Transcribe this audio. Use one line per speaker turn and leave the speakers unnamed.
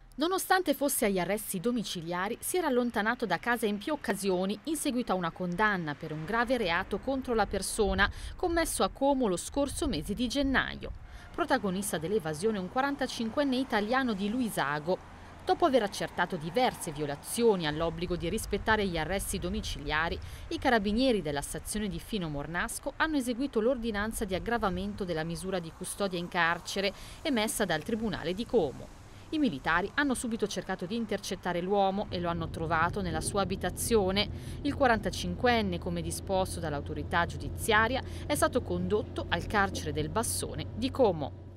Nonostante fosse agli arresti domiciliari, si era allontanato da casa in più occasioni in seguito a una condanna per un grave reato contro la persona commesso a Como lo scorso mese di gennaio. Protagonista dell'evasione un 45enne italiano di Luisago. Dopo aver accertato diverse violazioni all'obbligo di rispettare gli arresti domiciliari, i carabinieri della stazione di Fino Mornasco hanno eseguito l'ordinanza di aggravamento della misura di custodia in carcere emessa dal Tribunale di Como. I militari hanno subito cercato di intercettare l'uomo e lo hanno trovato nella sua abitazione. Il 45enne, come disposto dall'autorità giudiziaria, è stato condotto al carcere del Bassone di Como.